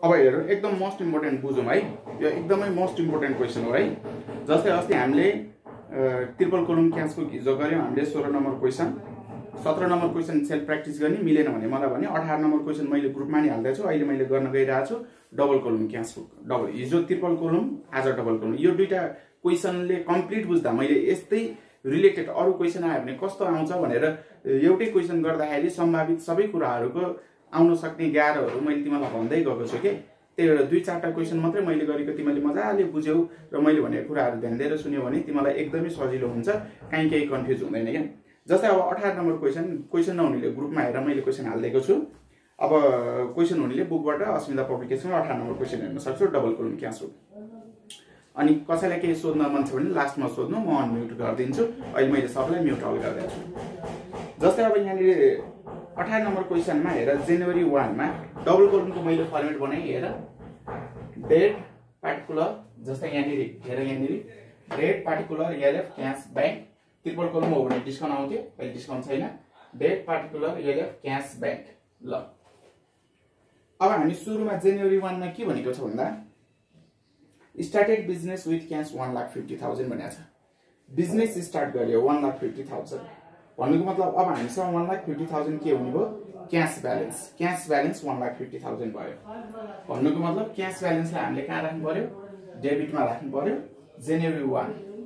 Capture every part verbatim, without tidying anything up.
अब हेर एकदम मोस्ट इम्पोर्टेन्ट बुझौँ है, यो एकदमै मोस्ट इम्पोर्टेन्ट क्वेसन हो है। जस्तै अस्ति हामीले ट्रिपल कोलम क्यासको हिजो गऱ्यौँ हामीले सोह्र नम्बर क्वेसन, सत्र नम्बर क्वेसन सेल्फ प्र्याक्टिस गर्ने मिलेन भने मलाई भने अठार नम्बर क्वेसन मैले ग्रुपमा नि हाल्दैछु, अहिले मैले गर्न गइरहेको छु डबल कोलम क्यासको। डबल हिजो ट्रिपल कोलम आज डबल कोलम, यो दुईटा क्वेसनले कम्प्लिट बुझ्दा मैले यस्तै रिलेटेड अरू क्वेसन आयो भने कस्तो आउँछ भनेर एउटै क्वेसन गर्दाखेरि सम्भावित सबै कुराहरूको आउन सक्ने गाह्रोहरू मैले तिमीलाई भन्दै गएको छु के। त्यही भएर दुई चारवटा क्वेसन मात्रै मैले गरेको तिमीले मजाले बुझ्यौ र मैले भनेको कुराहरू ध्यान दिएर सुन्यो भने तिमीलाई एकदमै सजिलो हुन्छ, कहीँ केही कन्फ्युज हुँदैन क्या। जस्तै अब अठार नम्बर क्वेसन, क्वेसन नहुनेले ग्रुपमा हेरेर मैले क्वेसन हालिदिएको छु। अब क्वेसन हुनेले बुकबाट अस्मिता पब्लिकेसनमा अठार नम्बर क्वेसन हेर्न सक्छु, डबल कोलम क्यास हो। अनि कसैलाई केही सोध्न मन छ भने लास्टमा सोध्नु, म अनम्युट गरिदिन्छु। अहिले मैले सबैलाई म्युट अल गरिदिएको छु। जस्तै अब यहाँनिर अठार नम्बर क्वेसनमा हेर जनवरी वानमा डबल कोलमको मैले फर्मेट बनाएँ। हेर डेट पार्टिकुलर, जस्तै यहाँनिर हेर यहाँनिर date particular LF cash bank, triple column हो भने डिस्काउन्ट आउँथ्यो, अहिले डिस्काउन्ट छैन। Date particular LF cash bank. ल अब हामी सुरुमा जनवरी वानमा के भनेको छ भन्दा started business with cash one lakh fifty thousand भनेको छ। बिजनेस स्टार्ट गर्यो वान लाख फिफ्टी थाउजन्ड भन्नुको मतलब अब हामीसँग वान लाख फिफ्टी थाउजन्ड के हुने भयो, cash balance. Cash balance one lakh fifty thousand भयो भन्नुको मतलब क्यास ब्यालेन्सलाई हामीले कहाँ राख्नु पर्यो, डेबिटमा राख्नु पर्यो। January one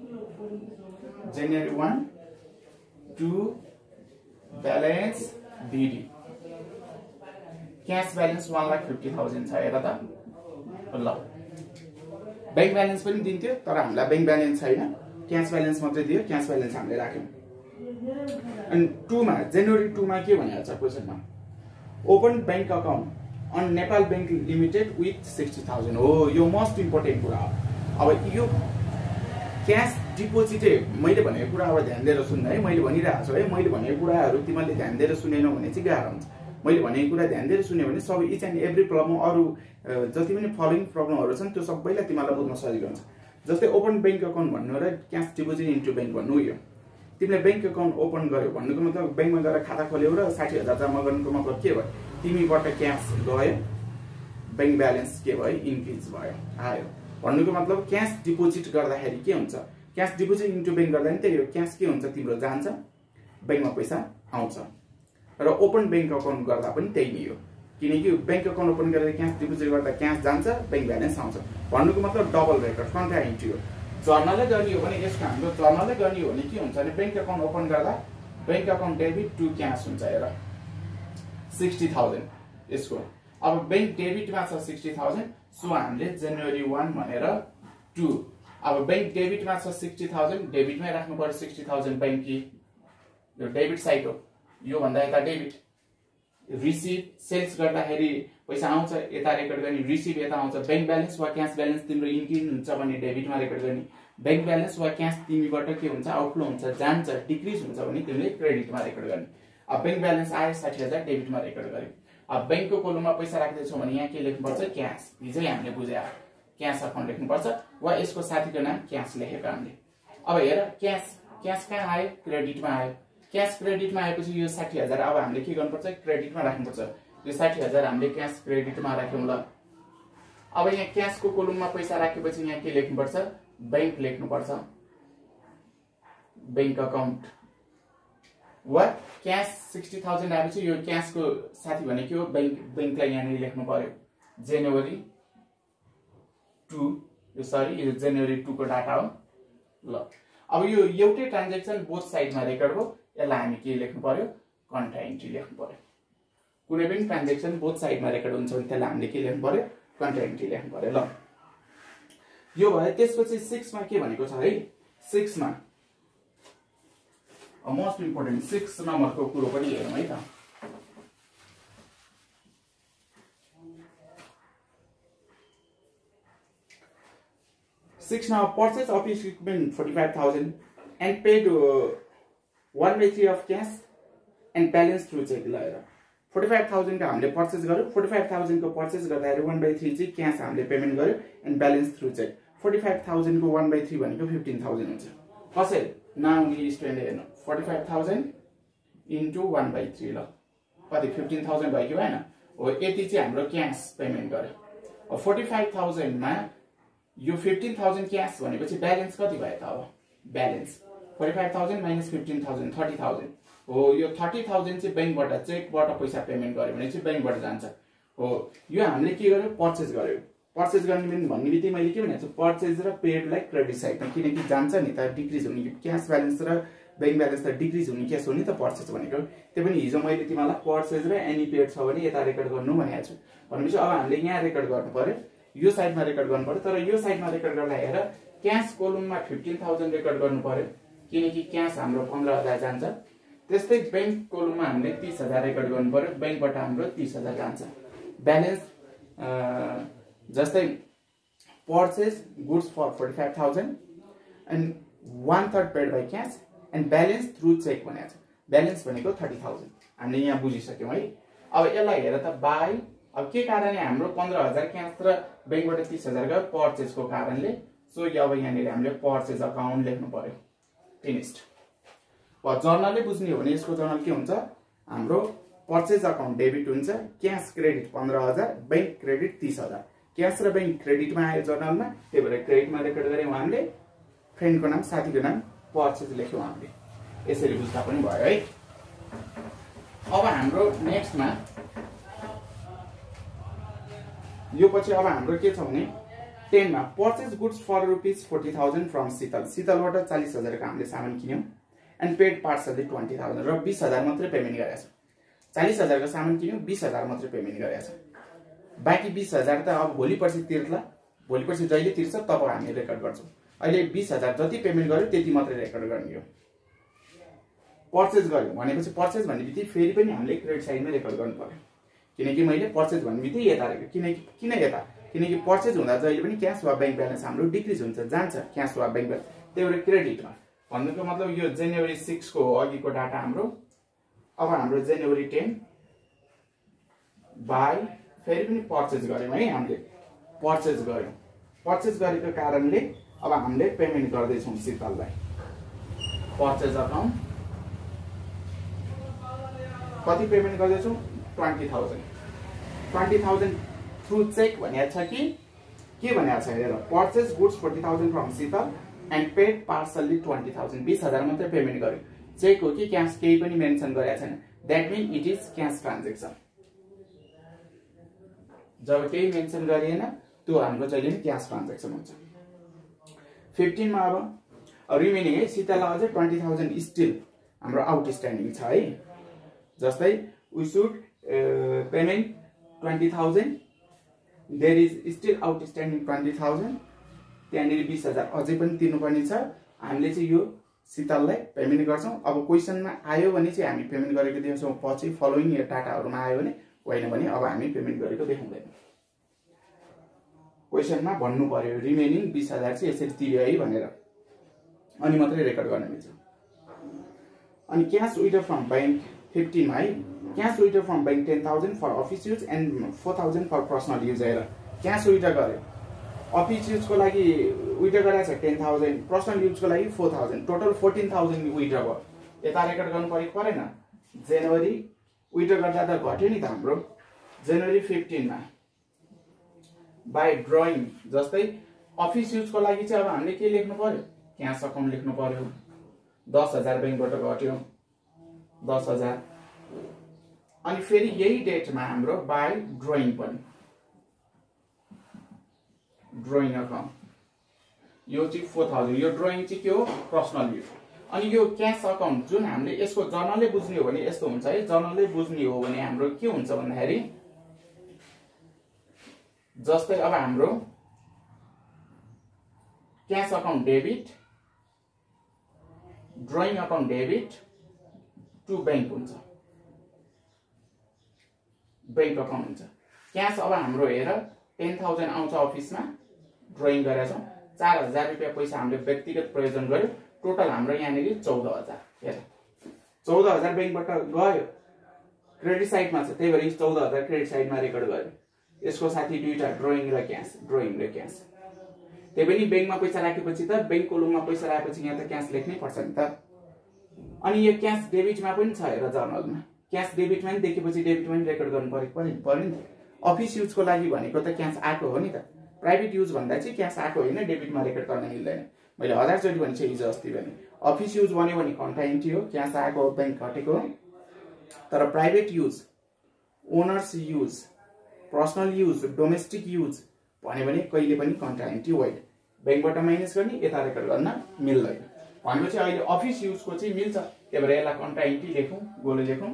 January one to balance B D, cash balance one lakh fifty thousand छ। हेर त ल ब्याङ्क ब्यालेन्स पनि दिन्थ्यो तर हामीलाई ब्याङ्क ब्यालेन्स छैन, क्यास ब्यालेन्स मात्रै दियो, क्यास ब्यालेन्स हामीले राख्यौँ। अनि टूमा जनवरी टूमा के भनेको छ क्वेसनमा, open bank account on Nepal bank limited with sixty thousand हो। यो मोस्ट इम्पोर्टेन्ट कुरा हो। अब यो क्यास डिपोजिटै मैले भनेको कुरा अब ध्यान दिएर सुन्नु है, मैले भनिरहेको छु है। मैले भनेको कुराहरू तिमीले ध्यान दिएर सुनेनौ भने चाहिँ गाह्रो हुन्छ। मैले भनेको कुरा ध्यान दिएर सुन्यो भने सबै इच एन्ड एभ्री प्रब्लम, अरू जति पनि फलोइङ प्रब्लमहरू छन् त्यो सबैलाई तिमीलाई बुझ्न सजिलो हुन्छ। जस्तै ओपन ब्याङ्क अकाउन्ट भन्नु र क्यास डिपोजिट इन्टु ब्याङ्क भन्नु, यो तिमीले ब्याङ्क अकाउन्ट ओपन गर्यो भन्नुको मतलब ब्याङ्कमा गएर खाता खोल्यौ र साठी हजार जम्मा गर्नुको मतलब के भयो, तिमीबाट क्यास गयो, ब्याङ्क ब्यालेन्स के भयो, इन्क्रिज भयो आयो भन्नुको मतलब क्यास डिपोजिट गर्दाखेरि के हुन्छ, क्यास डिपोजिट इन्टु ब्याङ्क गर्दाखेरि त्यही हो, क्यास के हुन्छ तिम्रो जान्छ, ब्याङ्कमा पैसा आउँछ। र ओपन ब्याङ्क अकाउन्ट गर्दा पनि त्यही नै हो, किनकि ब्याङ्क अकाउन्ट ओपन गरेर क्यास डिपोजिट गर्दा क्यास जान्छ, ब्याङ्क ब्यालेन्स आउँछ भन्नुको मतलब डबल रेकर्ड कन्ट्राइन्ट्री हो। जर्नलै गर्ने हो भने यसको हाम्रो जर्नलै गर्ने हो भने के हुन्छ भने ब्याङ्क अकाउन्ट ओपन गर्दा bank account debit to cash हुन्छ। हेर सिक्सटी थाउजन्ड यसको, अब ब्याङ्क डेबिटमा छ सिक्सटी थाउजन्ड, सो हामीले जनवरी वान भनेर टू, अब ब्याङ्क डेबिटमा छ सिक्सटी थाउजन्ड, डेबिटमै राख्नु पर्यो सिक्सटी थाउजन्ड ब्याङ्क कि, यो डेबिट साइड हो, यो भन्दा यता डेबिट। रिसिभ सेल्स गर्दाखेरि पैसा आउँछ, यता रेकर्ड गर्ने, रिसिभ यता आउँछ। ब्याङ्क ब्यालेन्स वा क्यास ब्यालेन्स तिम्रो इन्क्रिज हुन्छ भने डेबिटमा रेकर्ड गर्ने, ब्याङ्क ब्यालेन्स वा क्यास तिमीबाट के हुन्छ आउटफ्लो हुन्छ, जान्छ, डिक्रिज हुन्छ भने तिमीले क्रेडिटमा रेकर्ड गर्ने। अब ब्याङ्क ब्यालेन्स आयो साठी हजार, डेबिटमा रेकर्ड गर्यो। अब ब्याङ्कको कोलममा पैसा राख्दैछौ भने यहाँ के लेख्नुपर्छ, क्यास। हिजै हामीले बुझे क्यास अकाउन्ट लेख्नुपर्छ वा यसको साथीको नाम क्यास लेखेको हामीले। अब हेर क्यास, क्यास कहाँ आयो, क्रेडिटमा आयो। क्यास क्रेडिटमा आएपछि यो साठी हजार अब हामीले के गर्नुपर्छ, क्रेडिटमा राख्नुपर्छ। यो साठी हजार हामीले क्यास क्रेडिटमा राख्यौँ। ल अब यहाँ क्यासको कोलममा पैसा राखेपछि यहाँ के लेख्नुपर्छ, ब्याङ्क लेख्नुपर्छ, ब्याङ्क अकाउन्ट वा क्यास सिक्सटी थाउजन्ड आएपछि यो क्यासको साथी भने के हो, ब्याङ्क, ब्याङ्कलाई यहाँनिर लेख्नु पर्यो जनवरी टू, यो सरी यो जनवरी टू को डाटा हो। ल अब यो एउटै ट्रान्जेक्सन बोथ साइडमा रेकर्ड हो, यसलाई हामी के लेख्नु पर्यो, कन्ट्रा इन्ट्री लेख्नु पर्यो। कुनै पनि ट्रान्जेक्सन बोथ साइडमा रेकर्ड हुन्छ भने त्यसलाई हामीले के लेख्नु पर्यो, कन्ट्रा इन्ट्री लेख्नु पर्यो। ल यो भयो। त्यसपछि सिक्समा के भनेको छ है, सिक्समा मोस्ट इम्पोर्टेन्ट सिक्स नम्बरको कुरो पनि हेरौँ है त। सिक्समा purchase office equipment forty five thousand and paid one by three of cash and balance through cheque. ल हेर फोर्टी फाइभ थाउजन्डको हामीले पर्चेज गर्यो, फोर्टी फाइभ थाउजन्डको पर्चेज गर्दाखेरि वान बाई थ्री चाहिँ क्यास हामीले पेमेन्ट गर्यो and balance through cheque. Forty five थाउजन्डको वान बाई थ्री भनेको फिफ्टिन थाउजन्ड हुन्छ। कसरी नआउने स्टुडेन्टले हेर्नु, forty five thousand into one by three, ल कति फिफ्टिन थाउजन्ड भयो कि भएन हो, यति चाहिँ हाम्रो क्यास पेमेन्ट गर्यो। फोर्टी फाइभ थाउजन्डमा यो फिफ्टिन थाउजन्ड क्यास भनेपछि ब्यालेन्स कति भयो त? अब balance forty five thousand minus fifteen thousand thirty thousand हो। यो थर्टी थाउजन्ड चाहिँ ब्याङ्कबाट चेकबाट पैसा पेमेन्ट गर्यो भने चाहिँ ब्याङ्कबाट जान्छ हो। यो हामीले के गर्यो? पर्चेज गर्यो। पर्चेज गर्ने भन्ने बित्तिकै मैले के भनेको छु? पर्चेज र पेडलाई क्रेडिट साइडमा, किनकि जान्छ नि त डिक्रिज हुने क्यास ब्यालेन्स र ब्याङ्क ब्यालेन्स त डिक्रिज हुने क्यास हो नि त पर्चेज भनेको। त्यो पनि हिजो मैले तिमीलाई पर्चेज र एनी पेड छ भने यता रेकर्ड गर्नु भनेको छु। भनेपछि अब हामीले यहाँ रेकर्ड गर्नु पर्यो, यो साइडमा रेकर्ड गर्नु पर्यो। तर यो साइडमा रेकर्ड गर्दा हेर क्यास कोलममा फिफ्टिन थाउजन्ड रेकर्ड गर्नु पर्यो, किनकि क्यास हाम्रो पन्ध्र हजार जान्छ। त्यस्तै ब्याङ्क कोलममा हामीले तीस हजार रेकर्ड गर्नु पर्यो, ब्याङ्कबाट हाम्रो तीस हजार जान्छ। ब्यालेन्स जस्तै purchase goods for forty five thousand and one third paid by cash and balance through cheque भनेको छ। ब्यालेन्स भनेको थर्टी थाउजन्ड हामीले यहाँ बुझिसक्यौँ है। अब यसलाई हेर त बाई, अब के कारणले हाम्रो पन्ध्र हजार क्यास र ब्याङ्कबाट तीस हजार गयो? पर्चेजको कारणले। सो अब यहाँनिर हामीले पर्चेज अकाउन्ट लेख्नु पर्यो। फिनिस्ड। जर्नलै बुझ्ने हो भने यसको जर्नल के हुन्छ? हाम्रो पर्चेज अकाउन्ट डेबिट हुन्छ, क्यास क्रेडिट पन्ध्र हजार, ब्याङ्क क्रेडिट तीस हजार। क्यास र ब्याङ्क क्रेडिटमा आयो जर्नलमा, त्यही भएर क्रेडिटमा रेकर्ड गऱ्यौँ हामीले। फ्रेन्डको नाम, साथीको नाम, पर्चेज लेख्यौँ हामीले। यसरी बुझ्दा पनि भयो है। अब हाम्रो नेक्स्टमा यो पछि अब हाम्रो के छ भने टेनमा purchase goods for rupees forty thousand from Sheetal. शीतलबाट चालिस हजारको हामीले सामान किन्यौँ एन्ड पेड पार्सलले ट्वेन्टी थाउजन्ड, र बिस हजार मात्रै पेमेन्ट गरेको छ। चालिस हजारको सामान किन्यौँ, बिस हजार मात्रै पेमेन्ट गरेको छ। बाँकी बिस हजार त अब भोलि पर्सि तिर्ला, भोलि पर्सि जहिले तिर्छ तब हामी रेकर्ड गर्छौँ। अहिले बिस हजार जति पेमेन्ट गर्यो त्यति मात्रै रेकर्ड गर्ने हो। पर्चेज गर्यो भनेपछि पर्चेज भन्ने बित्तिकै फेरि पनि हामीले क्रेडिट साइडमा रेकर्ड गर्नु पर्यो, किनकि मैले पर्चेज भन्ने बित्तिकै यता रेकर्ड, किनकि किन यता किनकि पर्चेज हुँदा जहिले पनि क्यास वा ब्याङ्क ब्यालेन्स हाम्रो डिक्रिज हुन्छ, जान्छ क्यास वा ब्याङ्क ब्यालेन्स। त्यही भएर क्रेडिटमा भन्नुको मतलब यो जनवरी सिक्सको अघिको डाटा हाम्रो। अब हाम्रो जनवरी टेन बाई फेरि पनि पर्चेज गऱ्यौँ है हामीले, पर्चेज गऱ्यौँ। पर्चेज गरेको कारणले अब हामीले पेमेन्ट गर्दैछौँ शीतललाई। पर्चेज अकाउन्ट कति पेमेन्ट गर्दैछौँ? Twenty thousand. Twenty thousand through cheque भनेको छ कि के भनेको छ हेर? Purchase goods forty thousand from Sheetal and paid partially twenty thousand. बिस हजार मात्रै पेमेन्ट गर्यो। चेक हो कि क्यास केही पनि मेन्सन गरेको छैन। That mean it is cash transaction. जब केही मेन्सन गरिएन त्यो हाम्रो जहिले पनि क्यास ट्रान्जेक्सन हुन्छ। फिफ्टिनमा अब रिमेनिङ है, शीतललाई अझै ट्वेन्टी थाउजन्ड स्टिल हाम्रो आउटस्ट्यान्डिङ छ है। जस्तै we should payment twenty thousand, there is still outstanding twenty thousand. त्यहाँनिर बिस हजार अझै पनि तिर्नुपर्ने छ। हामीले चाहिँ यो शीतललाई पेमेन्ट गर्छौँ। अब क्वेसनमा आयो भने चाहिँ हामी पेमेन्ट गरेको देख्छौँ, पछि फलोइङ डाटाहरूमा आयो भने, होइन भने अब हामी पेमेन्ट गरेको देखाउँदैन। क्वेसनमा भन्नु पर्यो रिमेनिङ बिस हजार चाहिँ यसरी तिर्यो है भनेर, अनि मात्रै रेकर्ड गर्न मिल्छ। अनि क्यास विथड्र फ्रम ब्याङ्क फिफ्टिनमा है, cash withdraw from bank ten thousand for office use and four thousand for personal use. हेर क्यास विथड्र गर्यो, अफिस युजको लागि विथड्र गरेको छ टेन थाउजन्ड, पर्सनल युजको लागि four thousand, total fourteen thousand withdraw भयो। यता रेकर्ड गर्नु परेको परेन? जनवरी विथड्र गर्दा त घट्यो नि त हाम्रो। जनवरी फिफ्टिनमा बाई ड्रइङ, जस्तै अफिस युजको लागि चाहिँ अब हामीले के लेख्नु पर्यो? क्यास अकाउन्ट लेख्नु पर्यो। दस हजार ब्याङ्कबाट घट्यो, दस हजार। अनि फेरि यही डेटमा हाम्रो बाई ड्रइङ पनि, ड्रइङ अकाउन्ट यो चाहिँ फोर थाउजन्ड। यो ड्रइङ चाहिँ के हो? Personal use. अनि यो क्यास अकाउन्ट जुन हामीले यसको जर्नलै बुझ्ने हो भने यस्तो हुन्छ है। जर्नलै बुझ्ने हो भने हाम्रो के हुन्छ भन्दाखेरि जस्तै अब हाम्रो cash account debit, drawing account debit to bank हुन्छ, ब्याङ्क अकाउन्ट हुन्छ। क्यास अब हाम्रो हेर टेन थाउजन्ड आउँछ अफिसमा, ड्रइङ गरेका छौँ, चार हजार रुपियाँ पैसा हामीले व्यक्तिगत प्रयोजन गर्यो, टोटल हाम्रो यहाँनिर चौध हजार। हेर चौध हजार ब्याङ्कबाट गयो, क्रेडिट साइडमा छ, त्यही भएर चौध हजार क्रेडिट साइडमा रेकर्ड गर्यो। यसको साथी दुईटा ड्रइङ र क्यास, ड्रइङ र क्यास। त्यही पनि ब्याङ्कमा पैसा राखेपछि त ब्याङ्क कोलममा पैसा राखेपछि यहाँ त क्यास लेख्नै पर्छ नि त। अनि यो क्यास डेबिटमा पनि छ हेर जर्नलमा, क्यास डेबिटमा पनि देखेपछि डेबिटमा पनि रेकर्ड गर्नु परेको पर्यो पर्यो नि। अफिस युजको लागि भनेको त क्यास आएको हो नि त। प्राइभेट युज भन्दा चाहिँ क्यास आएको होइन, डेबिटमा रेकर्ड गर्न मिल्दैन। मैले हजारचोटि भनिसकेँ हिजो अस्ति भने। अफिस युज भन्यो भने कन्ट्राइन्टी हो, क्यास आएको ब्याङ्क घटेको हो। तर private use, owners use, personal use, domestic use भन्यो भने कहिले पनि कन्ट्राइन्टी होइन। ब्याङ्कबाट माइनस गर्ने, यता रेकर्ड गर्न मिल्दैन। भनेपछि अहिले अफिस युजको चाहिँ मिल्छ, त्यही भएर यसलाई कन्ट्राइन्टी लेखौँ, गोलो लेखौँ।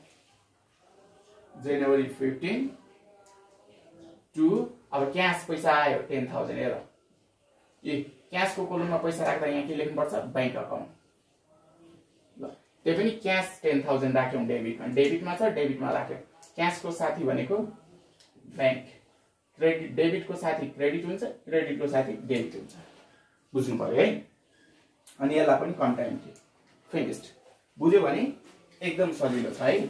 जनवरी फिफ्टिन टु अब क्यास पैसा आयो टेन थाउजन्ड। हेर ए क्यासको कोलममा पैसा राख्दा यहाँ के लेख्नुपर्छ? Bank account. ल त्यही पनि क्यास टेन थाउजन्ड राख्यौँ डेबिटमा, डेबिटमा छ डेबिटमा राख्यौँ। क्यासको साथी भनेको ब्याङ्क, क्रेडिट डेबिटको साथी क्रेडिट हुन्छ, क्रेडिटको साथी डेबिट हुन्छ। बुझ्नु पर्यो है। अनि यसलाई पनि कन्ट्राइन्टी फिनिस्ड। बुझ्यो भने एकदम सजिलो छ है।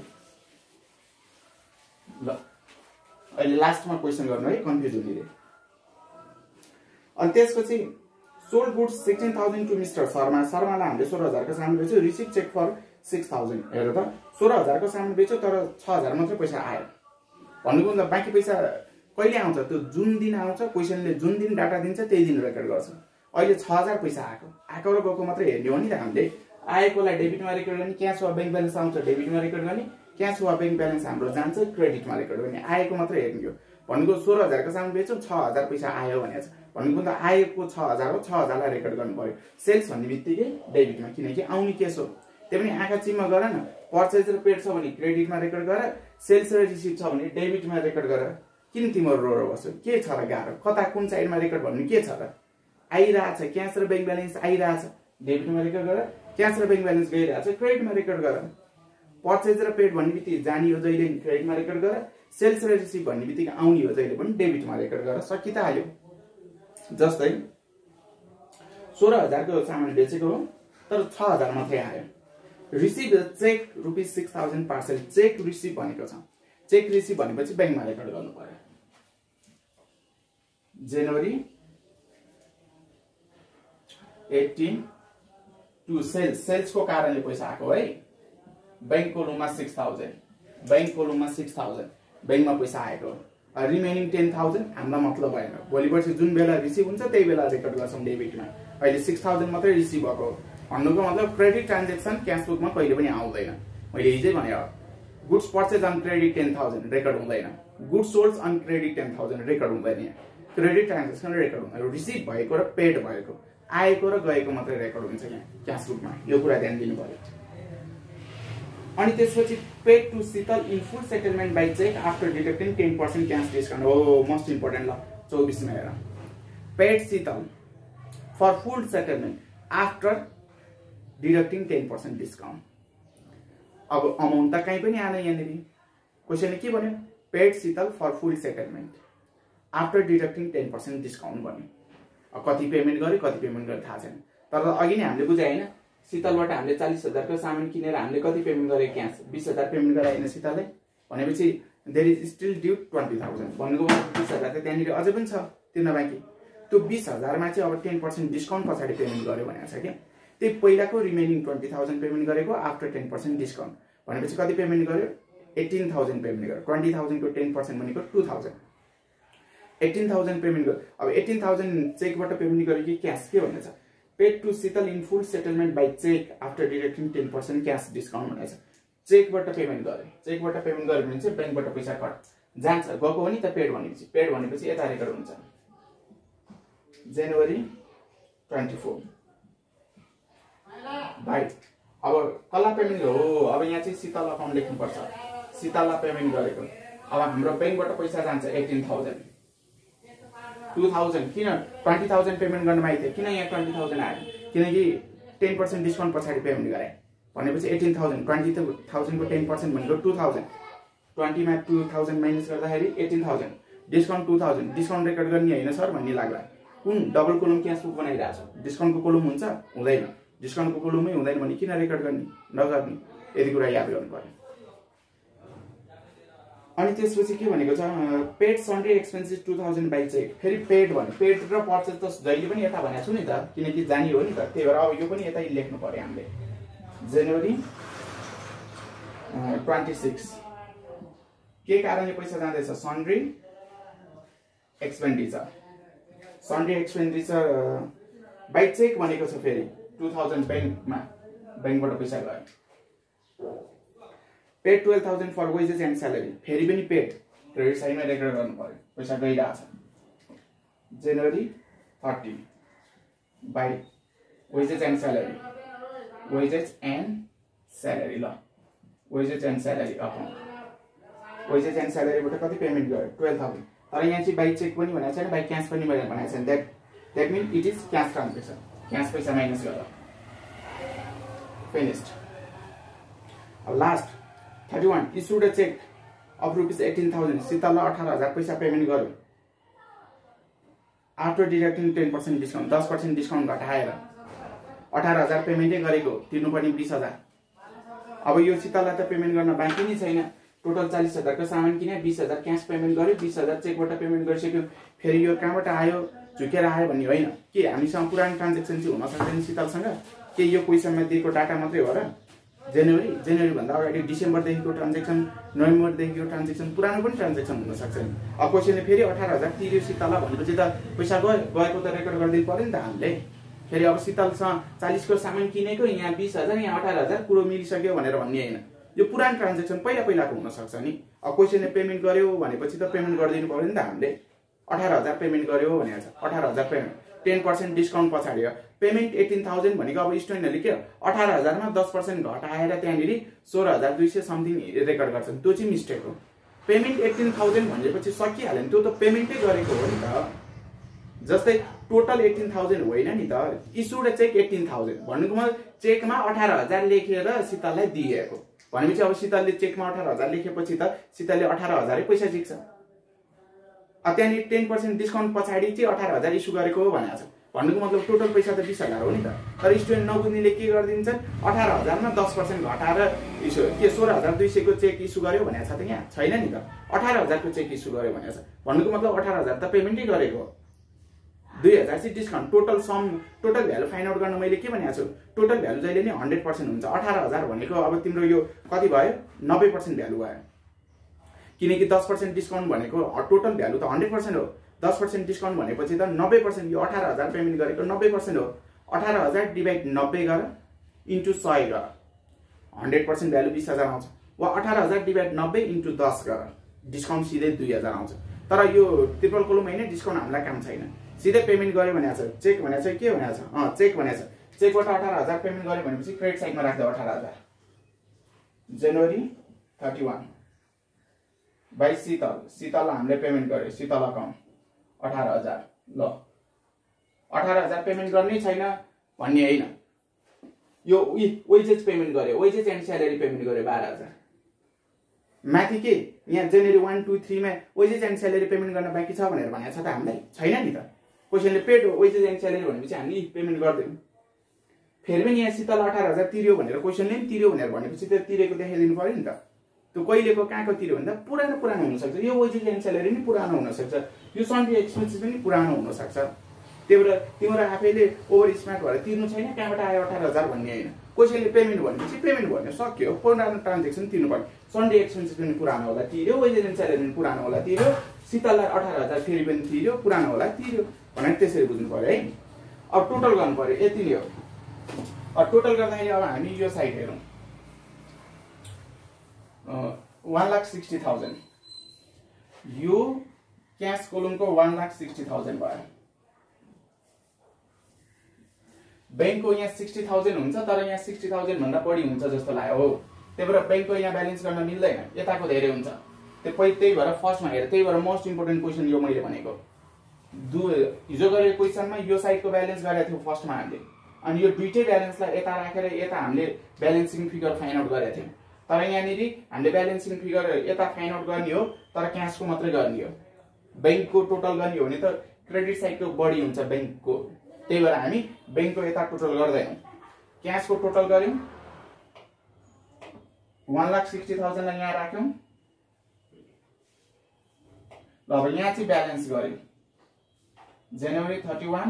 ल अहिले लास्टमा क्वेसन गर्नु है, कन्फ्युज हुने। अनि त्यसपछि sold goods sixteen thousand to mister Sharma. शर्मालाई हामीले सोह्र हजारको सामान बेच्यो, receive cheque for six thousand. हेर त सोह्र हजारको सामान बेच्यो तर छ हजार मात्रै पैसा आयो। भन्नुको मतलब बाँकी पैसा कहिले आउँछ? त्यो जुन दिन आउँछ क्वेसनले जुन दिन डाटा दिन्छ त्यही दिन रेकर्ड गर्छ। अहिले छ हजार पैसा आएको आएको र गएको मात्रै हेर्ने हो नि त हामीले। आएकोलाई डेबिटमा रेकर्ड गर्ने, क्यास वा ब्याङ्क ब्यालेन्स आउँछ डेबिटमा रेकर्ड गर्ने, क्यास वा ब्याङ्क ब्यालेन्स हाम्रो जान्छ क्रेडिटमा रेकर्ड गर्ने। आएको मात्रै हेर्ने हो। भनेको सोह्र हजारको सामान बेच्यौँ, छ हजार पैसा आयो भनेको छ। भनेको त आएको छ हजार हो, छ हजारलाई रेकर्ड गर्नु पर्यो। सेल्स भन्ने बित्तिकै डेबिटमा, किनकि आउने केस हो। त्यही पनि आँखा चिम्म गर न। पर्चेज र पेड छ भने क्रेडिटमा रेकर्ड गर, सेल्स र रिसिभ छ भने डेबिटमा रेकर्ड गर। किन तिम्रो रो रो बस्यो? के छ र गाह्रो? कता कुन साइडमा रेकर्ड भन्नु के छ र? आइरहेछ क्यास र ब्याङ्क ब्यालेन्स आइरहेछ डेबिटमा रेकर्ड गर, क्यास र ब्याङ्क ब्यालेन्स गइरहेछ क्रेडिटमा रेकर्ड गर। पर्चेज र पेड भन्ने बित्तिकै जाने हो जहिले क्रेडिटमा रेकर्ड गर, सेल्स र रिसिभ भन्ने बित्तिकै आउने हो जहिले पनि डेबिटमा रेकर्ड गर। सकि त हाल्यो। जस्तै सोह्र हजारको सामान बेचेको हो तर छ हजार मात्रै आयो। Receive cheque rupees six thousand partial. Cheque receive भनेको छ, चेक रिसिभ भनेपछि ब्याङ्कमा रेकर्ड गर्नु पर्यो। जनवरी एट्टिन टु सेल्स, सेल्सको कारणले पैसा आएको है। ब्याङ्क कोलममा सिक्स थाउजन्ड, ब्याङ्क कोलममा सिक्स थाउजन्ड ब्याङ्कमा पैसा आएको। रिमेनिङ टेन थाउजन्ड हामीलाई मतलब भएन। भोलि पर्सि जुन बेला रिसिभ हुन्छ त्यही बेला रेकर्ड गर्छौँ डेबिटमा। अहिले सिक्स थाउजन्ड मात्रै रिसिभ भएको। भन्नुको मतलब क्रेडिट ट्रान्जेक्सन क्यास बुकमा कहिले पनि आउँदैन। मैले हिजै भने goods purchase on credit ten thousand record हुँदैन, goods sold on credit ten thousand record हुँदैन। क्रेडिट ट्रान्जेक्सन रेकर्ड हुँदैन। रिसिभ भएको र पेड भएको, आएको र गएको मात्रै रेकर्ड हुन्छ यहाँ क्यास बुकमा। यो कुरा ध्यान दिनु पर्यो। अनि त्यसपछि paid to Sheetal in full settlement by cheque after deducting ten percent cash discount. हो मोस्ट इम्पोर्टेन्ट। ल चौबिसमा हेर, paid Sheetal for full settlement after deducting ten percent discount. अब अमाउन्ट त कहीँ पनि आएन यहाँनिर। क्वेसनले के भन्यो? Paid Sheetal for full settlement after deducting ten percent discount भन्यो। कति पेमेन्ट गर्यो कति पेमेन्ट गर्यो थाहा छैन। तर अघि नै हामीले बुझाए होइन, शीतलबाट हामीले चालिस हजारको सामान किनेर हामीले कति पेमेन्ट गरे? क्यास बिस हजार पेमेन्ट गराएन शीतलले। भनेपछि there is still due twenty thousand. भन्नुको बिस हजार त त्यहाँनिर अझै पनि छ तिर्न बाँकी। त्यो बिस हजारमा चाहिँ अब टेन पर्सेन्ट डिस्काउन्ट पछाडि पेमेन्ट गर्यो भनेको छ क्या। त्यही पहिलाको रिमेनिङ ट्वेन्टी थाउजन्ड पेमेन्ट गरेको आफ्टर टेन पर्सेन्ट डिस्काउन्ट। भनेपछि कति पेमेन्ट गर्यो? एट्टिन थाउजन्ड पेमेन्ट गर्यो। ट्वेन्टी थाउजन्डको टेन पर्सेन्ट भनेको two thousand. Eighteen thousand payment गर्यो। अब एट्टिन थाउजन्ड चेकबाट पेमेन्ट गर्यो कि क्यास? के भनेछ? Paid to Sheetal in full settlement by cheque after deducting ten percent cash discount भनेको छ। चेकबाट पेमेन्ट गर्यो, चेकबाट पेमेन्ट गर्यो भने चाहिँ ब्याङ्कबाट पैसा कट जान्छ। गएको हो नि त पेड भनेपछि। पेड भनेपछि यता रेकर्ड हुन्छ जनवरी ट्वेन्टी फोर भाइ। अब कसलाई पेमेन्ट हो? अब यहाँ चाहिँ शीतल अकाउन्ट लेख्नुपर्छ। शीतललाई पेमेन्ट गरेको। अब हाम्रो ब्याङ्कबाट पैसा जान्छ एट्टिन थाउजन्ड, टू थाउजन्ड। किन ट्वेन्टी थाउजन्ड पेमेन्ट गर्न मागेको थियो? किन यहाँ ट्वेन्टी थाउजन्ड आयो? किनकि टेन पर्सेन्ट डिस्काउन्ट पछाडि पेमेन्ट गराए। भनेपछि एट्टिन थाउजन्ड, ट्वेन्टी थाउजन्डको टेन पर्सेन्ट भनेको टू थाउजन्ड। ट्वेन्टीमा टू थाउजन्ड माइनस गर्दाखेरि eighteen thousand, discount two thousand. Discount record गर्ने होइन सर भन्ने लाग्ला। कुन डबल कोलम क्यास बुक बनाइरहेको छ? डिस्काउन्टको कोलम हुन्छ? हुँदैन। डिस्काउन्टको कोलमै हुँदैन भने किन रेकर्ड गर्ने? नगर्ने। यति कुरा याद गर्नु पर्यो। अनि त्यसपछि के भनेको छ? Paid sundry expenses two thousand by cheque. फेरि पेड भने पेड र पर्चेज त जहिले पनि यता भनेको छु नि त, किनकि जाने हो नि त। त्यही भएर अब यो पनि यतै लेख्नु पर्यो हामीले। जनवरी ट्वेन्टी सिक्स के कारणले पैसा जाँदैछ? Sundry expenditure. Sundry expenditure by cheque भनेको छ फेरि टू थाउजन्ड ब्याङ्कमा, ब्याङ्कबाट पैसा गयो। Paid twelve thousand for wages and salary, फेरि पनि पेड क्रेडिट साइडमा रेकर्ड गर्नु पर्यो, पैसा गइरहेछ। January thirty by wages and salary, wages and salary, ल wages and salary account, wages and स्यालेरीबाट कति पेमेन्ट गर्यो? Twelve thousand. तर यहाँ चाहिँ बाई चेक पनि भनेको छैन, बाई क्यास पनि भनेको छैन। That that mean it is cash transaction, cash पैसा माइनस गरेर फिनिस्ड। अब last thirty one issued a cheque of rupees eighteen thousand, शीतललाई अठार हजार पैसा पेमेन्ट गर्यो after deducting ten percent discount, दस पर्सेन्ट डिस्काउन्ट घटाएर अठार हजार पेमेन्टै गरेको, तिर्नुपर्ने बिस हजार। अब यो शीतललाई त पेमेन्ट गर्न बाँकी नै छैन, टोटल चालीस हजारको सामान किने, बिस हजार क्यास पेमेन्ट गर्यो, बिस हजार चेकबाट पेमेन्ट गरिसक्यो। फेरि यो कहाँबाट आयो? झुकेर आयो भन्ने होइन कि हामीसँग पुरानो ट्रान्जेक्सन चाहिँ हुन सक्दैन शीतलसँग, के यो क्वेसनमा दिएको डाटा मात्रै हो र? जनवरी जनवरी भन्दा अगाडि डिसेम्बरदेखिको ट्रान्जेक्सन, नोभेम्बरदेखिको ट्रान्जेक्सन, पुरानो पनि ट्रान्जेक्सन हुन सक्छ नि। अब क्वेसनले फेरि अठार हजार तिर्यो शीतललाई भनेपछि त पैसा गयो, गएको त रेकर्ड गरिदिनु पर्यो नि त हामीले। फेरि अब शीतलसँग चालीसको सामान किनेको, यहाँ बिस हजार यहाँ अठार हजार कुरो मिलिसक्यो भनेर भन्ने होइन, यो पुरानो ट्रान्जेक्सन पहिला पहिलाको हुन सक्छ नि। अब क्वेसनले पेमेन्ट गर्यो भनेपछि त पेमेन्ट गरिदिनु पर्यो नि त हामीले। अठार हजार पेमेन्ट गर्यो भनेको छ, अठार हजार पेमेन्ट, टेन पर्सेन्ट डिस्काउन्ट पछाडि पेमेन्ट एटिन थाउजन्ड भनेको अब स्टुडेन्टहरूले के अठार हजारमा दस पर्सेन्ट घटाएर त्यहाँनिर सोह्र हजार दुई सय समथिङ रेकर्ड गर्छन्, त्यो चाहिँ मिस्टेक हो। पेमेन्ट एटिन थाउजन्ड भनेपछि सकिहाल्यो नि, त्यो त पेमेन्टै गरेको हो नि त। जस्तै टोटल एटिन थाउजन्ड होइन नि त, इस्युड चेक एटिन थाउजन्ड भन्नुको मतलब चेकमा अठार हजार लेखेर शीतललाई दिएको भनेपछि अब शीतलले चेकमा अठार हजार लेखेपछि त शीतलले अठार हजारै पैसा जिक्छ। अब त्यहाँनिर टेन पर्सेन्ट डिस्काउन्ट पछाडि चाहिँ अठार हजार इस्यु गरेको हो भनेको छ, भन्नुको मतलब टोटल पैसा त बिस हजार हो नि त। तर स्टुडेन्ट नबुझ्नेले के गरिदिन्छन्? अठार हजारमा दस पर्सेन्ट घटाएर इस्यु के सोह्र हजार दुई सयको चेक इस्यु गर्यो भनेको छ त, यहाँ छैन नि त। अठार हजारको चेक इस्यु गर्यो भनेको छ, भन्नुको मतलब अठार हजार त पेमेन्टै गरेको हो, दुई हजार चाहिँ discount. Total sum total value find out गर्न मैले के भनेको छु? टोटल भ्यालु जहिले नै हन्ड्रेड पर्सेन्ट हुन्छ। अठार हजार भनेको अब तिम्रो यो कति भयो? नब्बे पर्सेन्ट भ्यालु भयो, किनकि दस पर्सेन्ट डिस्काउन्ट भनेको टोटल भ्यालु त हन्ड्रेड पर्सेन्ट हो। दस पर्सेन्ट डिस्काउन्ट भनेपछि त नब्बे पर्सेन्ट, यो अठार हजार पेमेन्ट गरेको नब्बे पर्सेन्ट हो। अठार हजार डिभाइड नब्बे गर इन्टु सय गर, हन्ड्रेड पर्सेन्ट भ्यालु बिस हजार आउँछ। वा अठार हजार डिभाइड नब्बे इन्टु दस गर, डिस्काउन्ट सिधै दुई हजार आउँछ। तर यो ट्रिपल कोलम होइन, डिस्काउन्ट हामीलाई काम छैन, सिधै पेमेन्ट गर्यो भनेको छ। चेक भनेको छ के भनेको छ? अँ चेक भनेको छ, चेकबाट अठार हजार पेमेन्ट गर्यो भनेपछि क्रेडिट साइडमा राख्दा अठार हजार। January thirty one by Sheetal, शीतललाई हामीले पेमेन्ट गर्यो, शीतल अकाउन्ट अठार हजार। ल अठार हजार पेमेन्ट गर्नै छैन भन्ने होइन, यो वेजेस पेमेन्ट गर्यो, वेजेस एन्ड स्यालेरी पेमेन्ट गर्यो बाह्र हजार। माथि के यहाँ जनवरी वान टू थ्रीमा वेजेस एन्ड स्यालेरी पेमेन्ट गर्न बाँकी छ भनेर भनेको छ त हामीलाई? छैन नि त। क्वेसनले पेड हो वेजेस एन्ड स्यालेरी भनेपछि हामी पेमेन्ट गर्दैनौँ। फेरि पनि यहाँ शीतल अठार हजार तिर्यो भनेर क्वेसनले पनि तिर्यो भनेर भनेपछि त्यो तिरेको देखाइदिनु पर्यो नि त। त्यो कहिलेको कहाँको तिर्यो भन्दा पुरानो पुरानो हुनसक्छ, यो वेजेस एन्ड स्यालेरी पनि पुरानो हुनसक्छ, यो सन्डे एक्सपेन्सेस पनि पुरानो हुनसक्छ। त्यही भएर तिम्रो आफैले ओभर स्मार्ट भएर तिर्नु छैन, कहाँबाट आयो अठार हजार भन्ने होइन। क्वेसनले पेमेन्ट भनेपछि पेमेन्ट भन्यो, सक्यो, पुरानो ट्रान्जेक्सन तिर्नु पर्ने। सन्डे एक्सपेन्सेस पनि पुरानो होला तिर्यो, वेजेस एन्ड स्यालेरी पनि पुरानो होला तिर्यो, शीतललाई अठार हजार फेरि पनि तिर्यो, पुरानो होला तिर्यो भनेर त्यसरी बुझ्नु पर्यो है। अब टोटल गर्नु पर्यो, यति नै हो। अब टोटल गर्दाखेरि अब हामी यो साइड हेरौँ, वान लाख सिक्सटी थाउजन्ड, यो क्यास कोलमको वान लाख सिक्सटी थाउजन्ड भयो। ब्याङ्कको यहाँ सिक्सटी थाउजन्ड हुन्छ, तर यहाँ सिक्सटी थाउजन्ड भन्दा बढी हुन्छ जस्तो लाग्यो हो। त्यही भएर ब्याङ्कको यहाँ ब्यालेन्स गर्न मिल्दैन, यताको धेरै हुन्छ। त्यो त्यही भएर फर्स्टमा हेर, त्यही भएर मोस्ट इम्पोर्टेन्ट क्वेसन यो मैले भनेको। दु हिजो गरेको क्वेसनमा यो साइडको ब्यालेन्स गरेको थियो फर्स्टमा हामीले, अनि यो दुइटै ब्यालेन्सलाई यता राखेर यता हामीले ब्यालेन्सिङ फिगर फाइन्ड आउट गरेको थियौँ। तर यहाँनिर हामीले ब्यालेन्सिङ फिगर यता फाइन्ड आउट गर्ने हो, तर क्यासको मात्रै गर्ने हो। ब्याङ्कको टोटल गर्ने हो भने त क्रेडिट साइडको बढी हुन्छ ब्याङ्कको, त्यही भएर हामी ब्याङ्कको यता टोटल गर्दैनौँ, क्यासको टोटल गऱ्यौँ। वान लाख सिक्सटी थाउजन्डलाई यहाँ राख्यौँ। ल अब यहाँ चाहिँ ब्यालेन्स गऱ्यौँ, January thirty one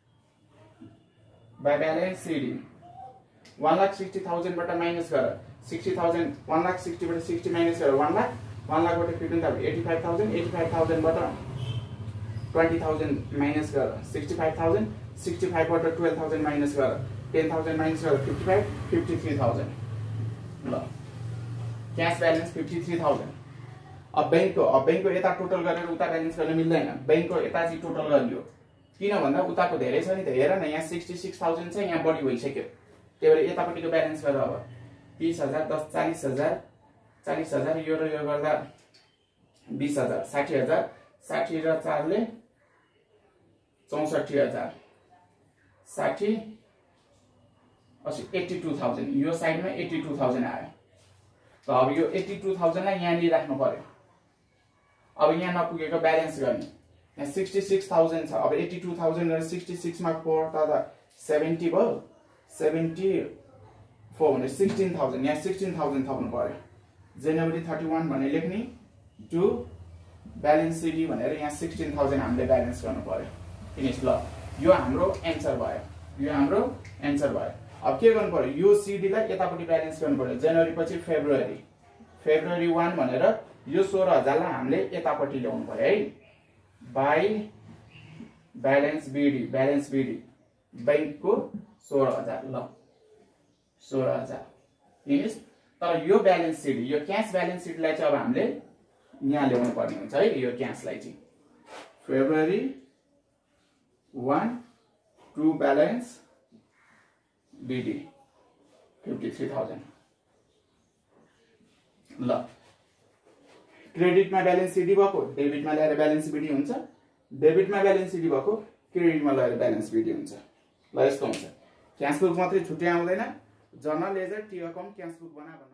by balance c d one lakh sixty थाउजन्डबाट माइनस गर, सिक्सटी थाउजन्ड वान लाख सिक्सटीबाट सिक्सटी माइनस गरेर वान लाख वान लाखबाट fifteen thousand eighty five thousand eighty five थाउजन्डबाट ट्वेन्टी थाउजन्ड माइनस गरेर सिक्सटी फाइभ थाउजन्ड सिक्सटी फाइभबाट twelve thousand minus गरेर ten thousand minus गरेर fifty five fifty three thousand ल cash balance fifty three thousand अब ब्याङ्कको अब ब्याङ्कको यता टोटल गरेर उता ब्यालेन्स गर्न मिल्दैन ब्याङ्कको यता चाहिँ टोटल गरियो किन भन्दा उताको धेरै छ नि त हेर न यहाँ सिक्सटी सिक्स थाउजन्ड छ यहाँ बढी भइसक्यो त्यही भएर यतापट्टिको ब्यालेन्स गरेर अब तीस हजार दस चालिस हजार चालिस हजार यो र यो गर्दा बीस हजार साठी हजार साठी र चारले चौसठी हजार साठी असी एट्टी टू थाउजन्ड यो साइडमा एट्टी टू थाउजन्ड आयो त अब यो एट्टी टू थाउजन्डलाई यहाँनिर राख्नु पर्यो अब यहाँ नपुगेको ब्यालेन्स गर्ने यहाँ सिक्सटी सिक्स थाउजन्ड छ अब एट्टी टू थाउजन्ड र सिक्सटी सिक्समा फोर त सेभेन्टी भयो सेभेन्टी फोर भने सिक्सटिन थाउजन्ड यहाँ सिक्सटिन थाउजन्ड थप्नु पर्यो जनवरी थर्टी वान भनेर लेख्ने टु ब्यालेन्स सिडी भनेर यहाँ सिक्सटिन थाउजन्ड हामीले ब्यालेन्स गर्नु पर्यो फिनिस ल यो हाम्रो एन्सर भयो यो हाम्रो एन्सर भयो अब के गर्नु पर्यो यो सिडीलाई यतापट्टि ब्यालेन्स गर्नु पर्यो जनवरी पछि फेब्रुअरी फेब्रुअरी वान भनेर यो सोह्र हजारलाई हामीले यतापट्टि ल्याउनु पर्यो है by balance b d balance b d ब्याङ्कको सोह्र हजार ल सोह्र हजार फिनिस तर यो ब्यालेन्स सिडी यो क्यास ब्यालेन्स सिडीलाई चाहिँ अब हामीले यहाँ ल्याउनु पर्ने हुन्छ है यो क्यासलाई चाहिँ February one to balance b d fifty three thousand ल क्रेडिटमा ब्यालेन्स सिडी भएको डेबिटमा ल्याएर ब्यालेन्स बिडी हुन्छ डेबिटमा ब्यालेन्स सिडी भएको क्रेडिटमा ल्याएर ब्यालेन्स बिडी हुन्छ ल यस्तो हुन्छ क्यास बुक मात्रै छुट्टै आउँदैन journal ledger T account cash book बना